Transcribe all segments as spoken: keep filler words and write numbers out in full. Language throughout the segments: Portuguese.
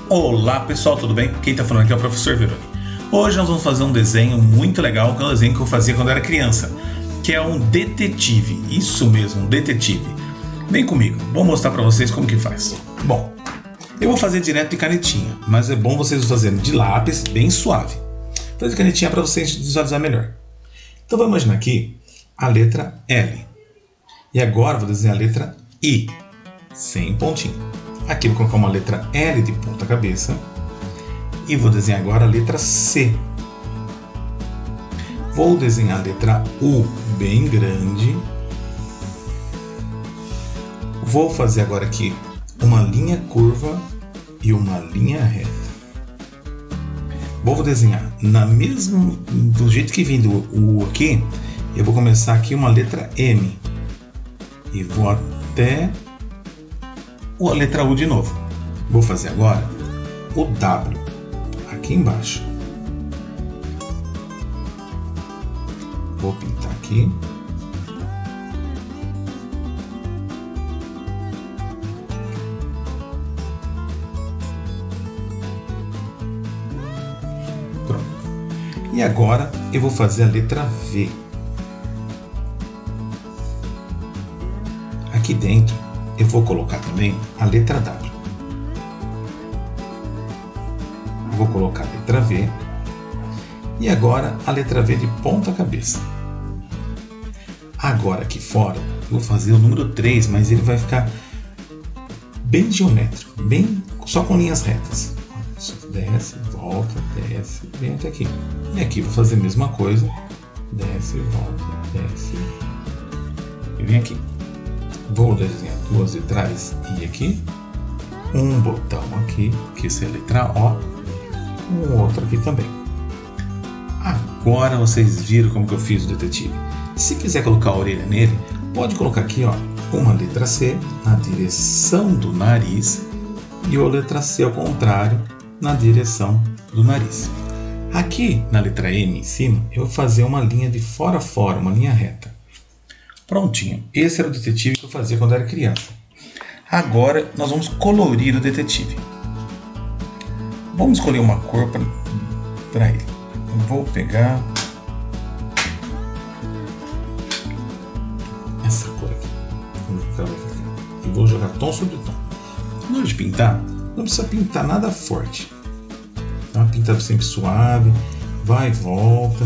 Olá pessoal, tudo bem? Quem está falando aqui é o professor Veroni. Hoje nós vamos fazer um desenho muito legal, que é um desenho que eu fazia quando eu era criança, que é um detetive, isso mesmo, um detetive. Vem comigo, vou mostrar para vocês como que faz. Bom, eu vou fazer direto de canetinha, mas é bom vocês fazerem de lápis, bem suave. Fazer de canetinha para vocês visualizar melhor. Então vamos imaginar aqui a letra L. E agora vou desenhar a letra I, sem pontinho. Aqui vou colocar uma letra L de ponta cabeça. E vou desenhar agora a letra C. Vou desenhar a letra U bem grande. Vou fazer agora aqui uma linha curva e uma linha reta. Vou desenhar na mesma, do jeito que vem do U aqui, eu vou começar aqui uma letra M. E vou até a letra U de novo. Vou fazer agora o W aqui embaixo. Vou pintar aqui. Pronto. E agora eu vou fazer a letra V. Aqui dentro eu vou colocar também a letra W. Vou colocar a letra V. E agora a letra V de ponta cabeça. Agora aqui fora eu vou fazer o número três, mas ele vai ficar bem geométrico, bem só com linhas retas. Desce, volta, desce, vem até aqui. E aqui vou fazer a mesma coisa. Desce, volta, desce e vem aqui. Vou desenhar duas letras I aqui, um botão aqui, que é a letra O, um outro aqui também. Agora vocês viram como que eu fiz o detetive. Se quiser colocar a orelha nele, pode colocar aqui ó, uma letra C na direção do nariz e a letra C ao contrário na direção do nariz. Aqui na letra M em cima, eu vou fazer uma linha de fora a fora, uma linha reta. Prontinho, esse era o detetive que eu fazia quando era criança. Agora nós vamos colorir o detetive. Vamos escolher uma cor para ele. Eu vou pegar essa cor aqui. E vou jogar tom sobre tom. Na hora de pintar, não precisa pintar nada forte. Dá uma pintada sempre suave, vai e volta.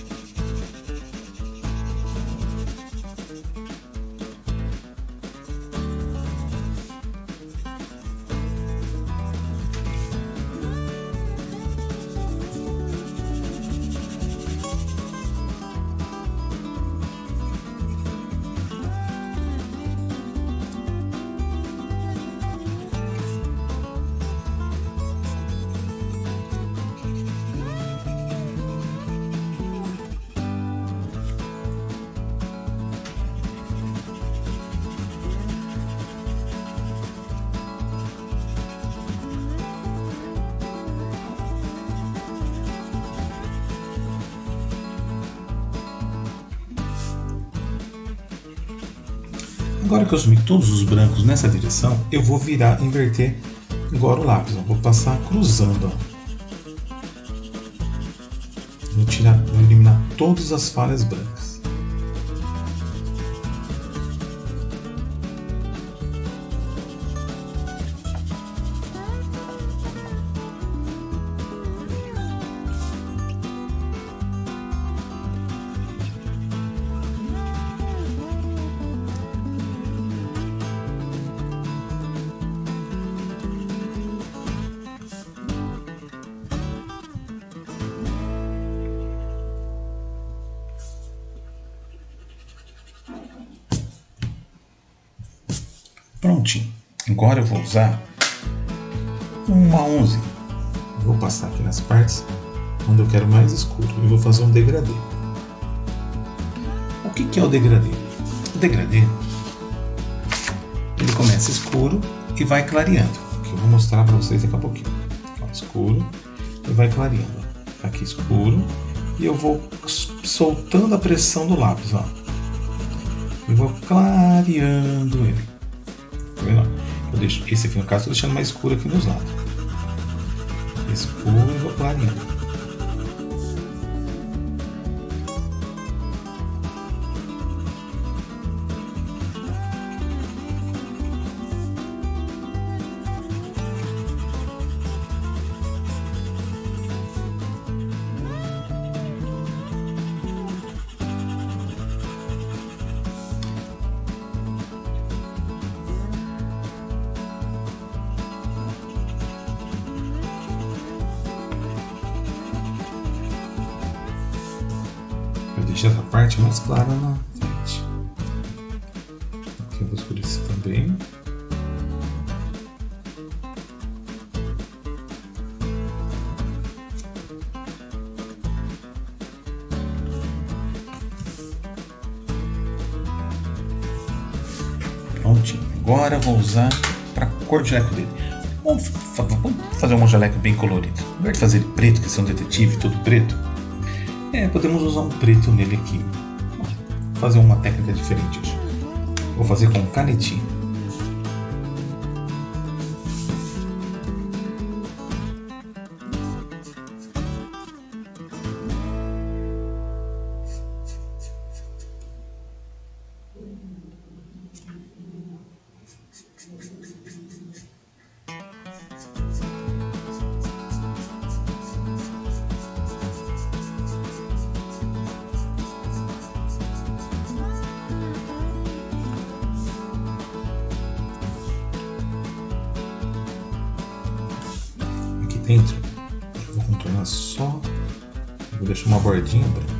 Agora que eu assumi todos os brancos nessa direção, eu vou virar, inverter agora o lápis. Eu vou passar cruzando. Ó. Vou tirar, vou eliminar todas as falhas brancas. Prontinho. Agora eu vou usar uma onze. Vou passar aqui nas partes onde eu quero mais escuro e vou fazer um degradê. O que que é o degradê? O degradê, ele começa escuro e vai clareando, que eu vou mostrar para vocês daqui a pouquinho. Ó, escuro e vai clareando. Aqui escuro e eu vou soltando a pressão do lápis, ó. E vou clareando ele. Tá vendo? Eu deixo, esse aqui no caso, estou deixando mais escuro aqui nos lados. escova clarinha. Eu deixei essa parte mais clara na frente. Aqui eu vou escurecer também. Prontinho. Agora eu vou usar para cor de jaleco dele. Vamos fazer um jaleco bem colorido. Ao invés de fazer ele preto, que é um detetive todo preto, é, podemos usar um preto nele aqui. Vou fazer uma técnica diferente hoje. Vou fazer com canetinha. Dentro, eu vou contornar só, vou deixar uma bordinha branca.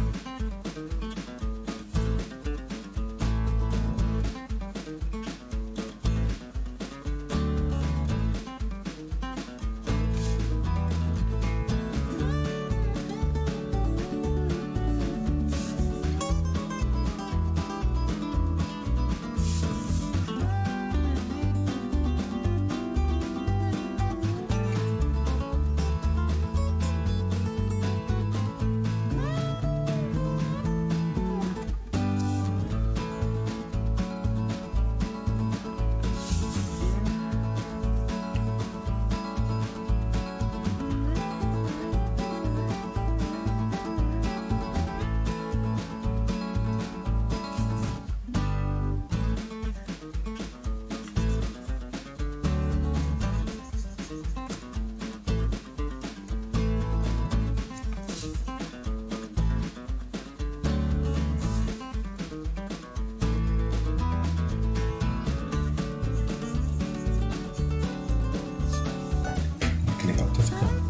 Que legal que tá ficando.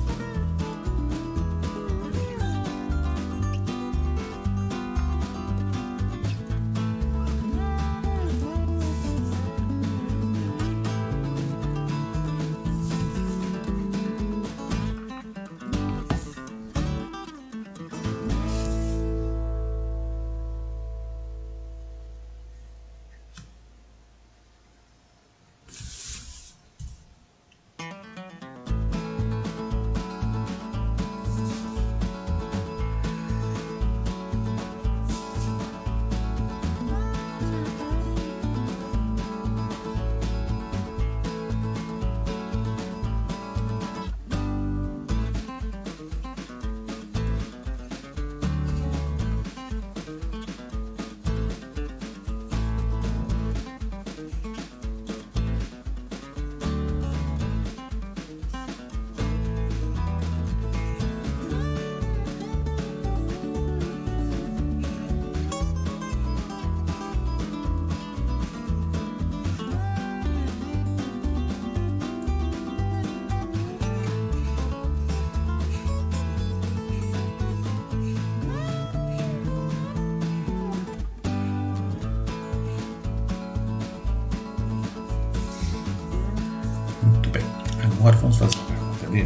Agora vamos fazer uma gravata dele.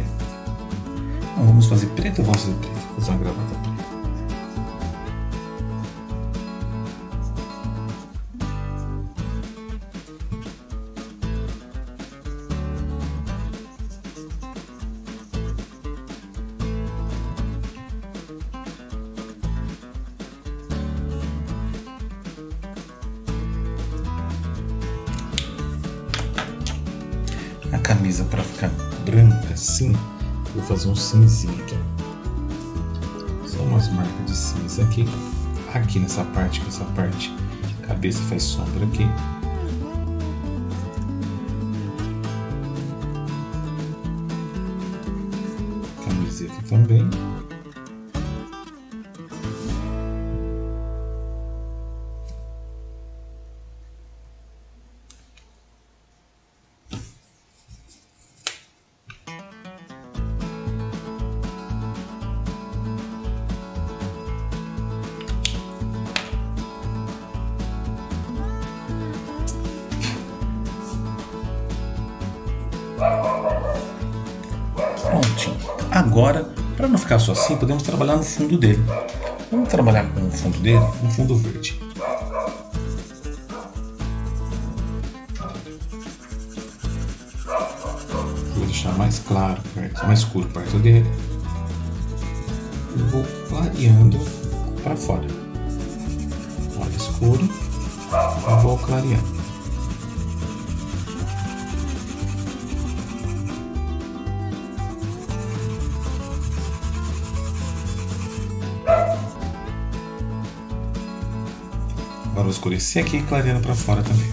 Não, vamos fazer preto ou vamos fazer preto? Vou fazer uma gravata preta. A camisa, para ficar branca assim, Vou fazer um cinzinho aqui, ó. Só umas marcas de cinza aqui. Aqui nessa parte, com essa parte, a cabeça faz sombra aqui. Camiseta também. Prontinho. Agora, para não ficar só assim, podemos trabalhar no fundo dele. Vamos trabalhar com o fundo dele, um fundo verde. Vou deixar mais claro, perto, mais escuro perto dele. E vou clareando para fora. Olha, escuro. E vou clareando. Agora vou escurecer aqui e clareando para fora também.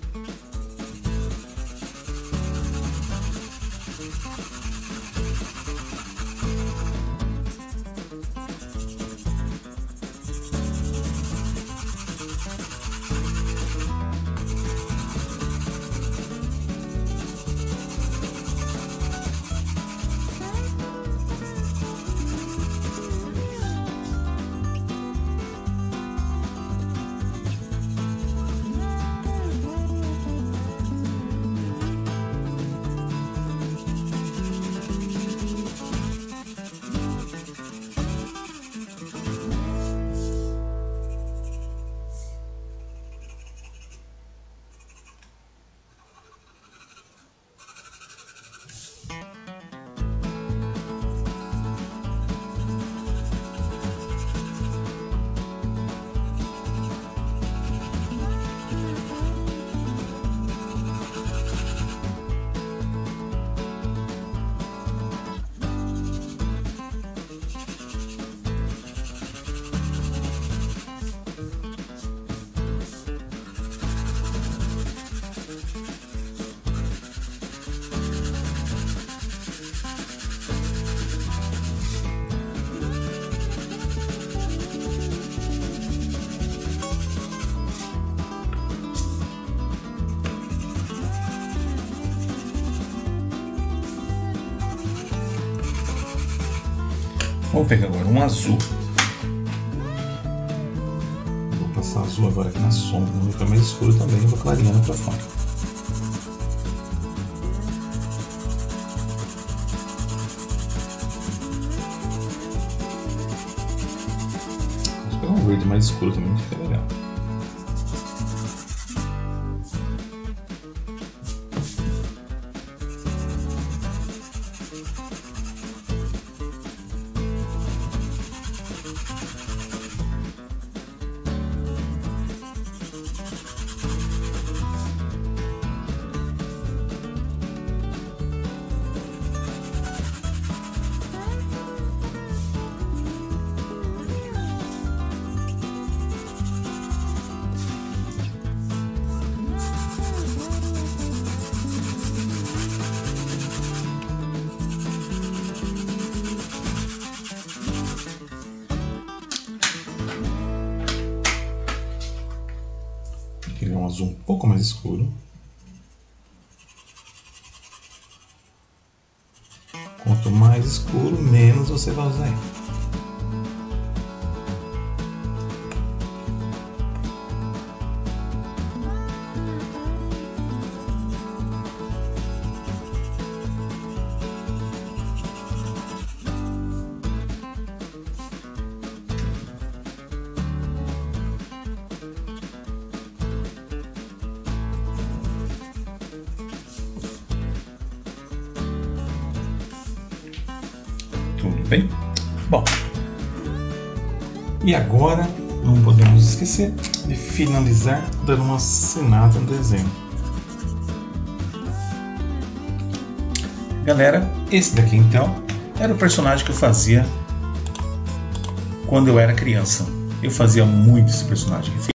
Vou pegar agora um azul. Vou passar azul agora aqui na sombra, não fica mais escuro também, vou clareando para fora. Vou pegar um verde mais escuro também, fica legal. Ele é um azul um pouco mais escuro. Quanto mais escuro, menos você vai usar ele. Tudo bem? Bom, e agora não podemos esquecer de finalizar dando uma assinada no desenho. Galera, esse daqui então era o personagem que eu fazia quando eu era criança. Eu fazia muito esse personagem.